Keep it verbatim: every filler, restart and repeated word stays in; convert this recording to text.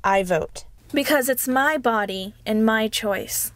I vote. Because it's my body and my choice.